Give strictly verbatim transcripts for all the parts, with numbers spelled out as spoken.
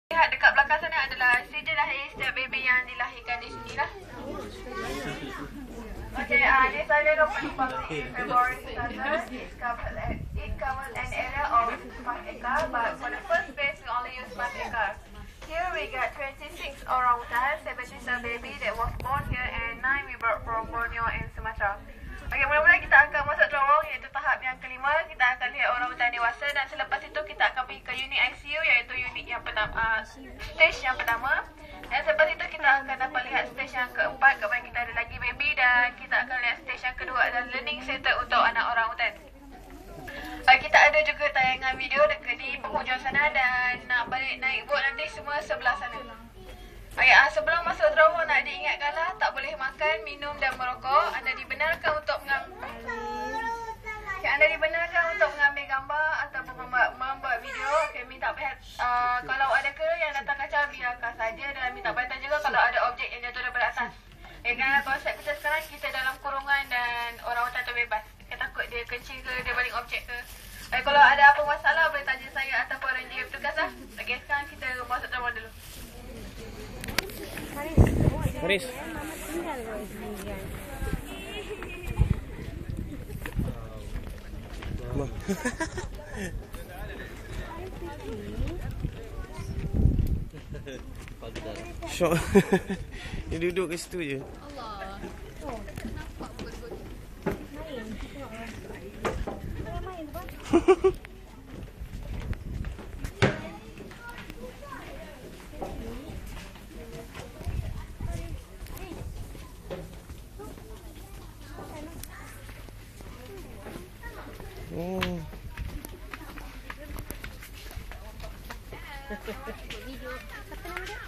Lihat dekat belakang sana adalah sijil lahir setiap baby yang dilahirkan di sini lah. Okay, uh, this island opened public in February two thousand. It covered, it covered an area of five acres, but for the first phase we only used five acres. Here we got twenty-six orangutan, seventy-seven baby that was born here, and nine we brought from Borneo and Sumatra. Okay, mula-mula kita akan masuk terowong iaitu tahap yang kelima. Kita akan lihat orangutan dewasa dan selepas itu kita akan pergi ke unit I C U iaitu unit yang pertama, uh, stage yang pertama. Dan selepas itu kita akan dapat lihat stage yang keempat kat mana kita ada lagi baby, dan kita akan lihat stage yang kedua adalah learning center untuk anak orangutan. Uh, kita ada juga tayangan video dekat di penghujung sana dan nak balik naik boat nanti semua sebelah sana. Okay, uh, sebelum masuk terowong nak diingatkanlah tak boleh makan, minum dan merokok. Anda dibenarkan untuk mengambil okay, anda dibenarkan untuk mengambil gambar ataupun membuat, membuat video. Okay, minta perhatian. Uh, kalau ada ke yang datang kacau biarkan saja, dan minta perhatian juga kalau ada objek yang jatuh daripada atas. Okay, kerana konsep kita sekarang kita dalam kurungan dan orang-orang tu bebas. Kita takut dia kencing ke, dia baling objek ke. Okay, kalau ada apa masalah boleh tanya saya ataupun ranger petugas lah. Okay, sekarang kita masuk terowong dulu. Haris. Syok. Dia duduk kat situ je. Allah. Oh, nampak betul-betul. Main. Tengok main tu, Pak. Oh. Video. Apa nama dia?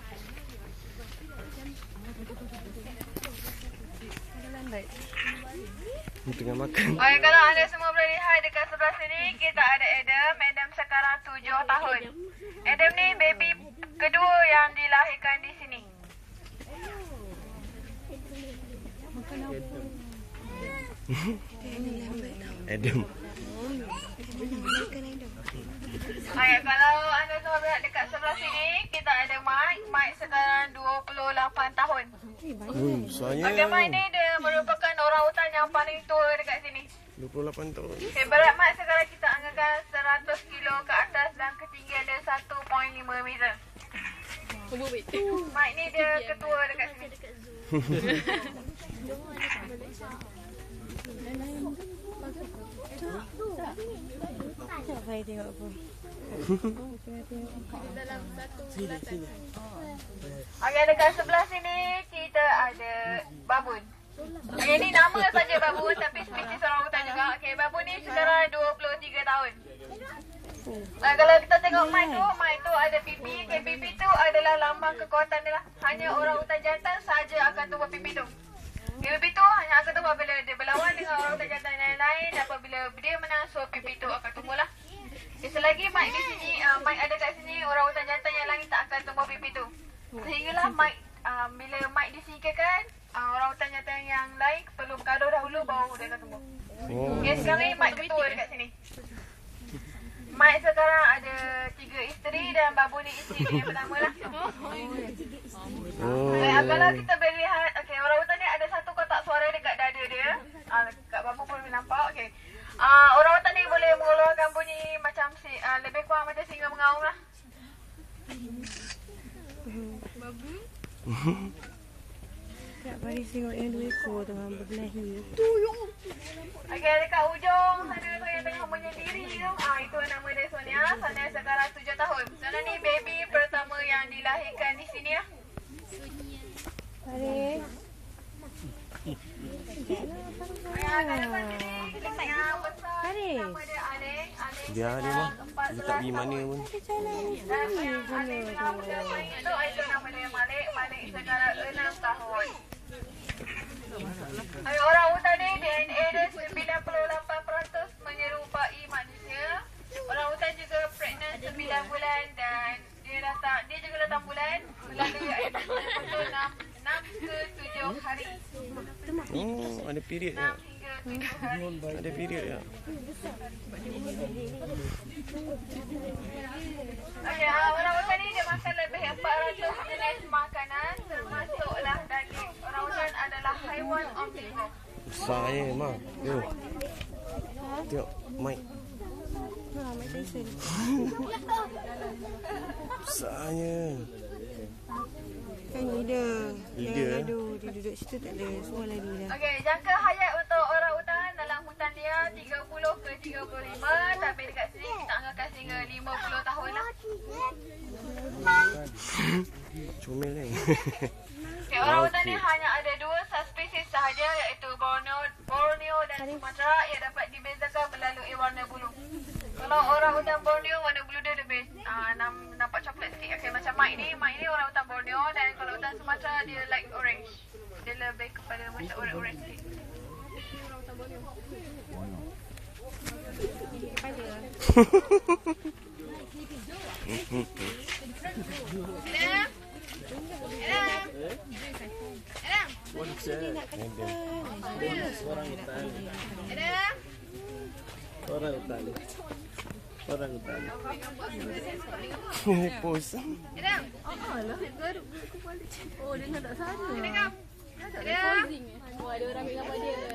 Ada lambat. Tengah makan. Okay, kalau anda semua boleh lihat dekat sebelah sini, kita ada Adam. Adam sekarang tujuh tahun. Adam ni baby kedua yang dilahirkan di sini. Adam. Okay, kalau anda semua lihat dekat sebelah sini, kita ada Mike. Mike sekarang dua puluh lapan tahun. Hmm, soalnya Okay, Mike ni dia merupakan orangutan yang paling tua dekat sini. dua puluh lapan tahun. Okay, berat Mike sekarang kita anggarkan seratus kilo ke atas dan ketinggian dia satu perpuluhan lima meter. Mike ni dia ketua dekat sini. Tak payah tengok apa. Okay, dekat sebelah sini kita ada babun. Okay, ni nama saja babun tapi spesies orangutan juga. Okay, babun ni sekarang dua puluh tiga tahun. Nah, kalau kita tengok Mike tu, Mike tu ada pipi. Okay, pipi tu adalah lambang kekuatan dia lah. Hanya orangutan jantan saja akan tumbuh pipi tu. Okay, pipi tu hanya akan tumbuh bila dia berlawan dengan orangutan jantan yang lain. Dan apabila dia menang, so pipi tu akan tumbuh lah. Okay, selagi Mike di sini, uh, Mike ada kat sini, orangutan jantan yang lain tak akan tumbuh pipi tu. Sehinggalah Mike, uh, bila Mike disingkirkan, uh, orangutan jantan yang lain perlu bergaduh dahulu baru dia akan tumbuh. Oh. Okay, sekarang ni Mike ketua dekat sini. Mike sekarang ada tiga isteri dan babu ni isteri dia yang pertama lah. Oh. Okay, kalau kita boleh lihat, okay, orangutan ni ada satu kotak suara dekat dada dia. Uh, dekat babu pun boleh nampak. Okay. Uh, orangutan ni boleh mengeluarkan bunyi macam si, uh, lebih kurang macam singa mengaum lah. Babu. Tak Paris tengok yang dua ekor tengah berbelahi. Okay, dekat ujung sana tu yang tengah menyendiri tu, ah, itu nama dia Sonia. Sonia sekarang tujuh tahun. Sonia ni baby pertama yang dilahirkan di sini lah. Paris. Yang kat depan sini, yang besar ni nama dia Alek. Alek Biar dia mah. Dia tak pergi mana pun. dan yang Alek nama dia Malik tu, itu nama dia Malik. Malik sekarang enam tahun. Ay, orangutan ni D N A dia sembilan puluh lapan peratus menyerupai manusia. Orangutan juga pregnant sembilan bulan dan dia datang, dia juga datang bulan melalui air betul enam ke tujuh hari. Oh, ada period ya. enam hingga tujuh hari. Ada period ya. Okay, uh, orangutan ni dia makan Tengok. Besarnya, Ma. Tengok. Tengok, mic. Ha, Mike Tyson. Besarnya. Kan leader. Leader, Yang eh? gaduh. Dia duduk situ tak ada. Semua lari dah. Okey, jangka hayat untuk orang utan dalam hutan dia tiga puluh ke tiga puluh lima, tapi dekat sini kita anggarkan sehingga lima puluh tahun lah. Comel ni. Okay, orang Okey. hutan ni hanya ada dua subspesies sahaja, iaitu Borneo, Borneo dan Sumatra yang dapat dibezakan melalui warna bulu. Kalau orang hutan Borneo, warna bulu dia lebih uh, nampak coklat sikit. Okay, macam Mike ni, Mike ni orang hutan Borneo, dan kalau hutan Sumatra dia light orange. Dia lebih kepada macam orange-orange sikit. Adam? Adam? Adam? Adam? Orang hutan. Orang hutan. Pos. Adam? Oh, dia nak tak sana. Adam? Adam? Oh, ada orang ambil gambar dia.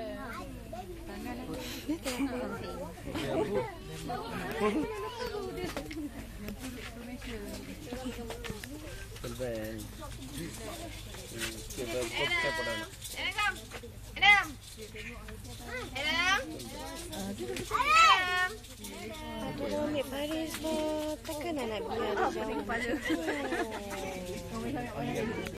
Terbang. Kita kita pada nak. Adam? Adam? Adam? Adam? Dia ambil Paris lah. Takkan nak biar dia jauh.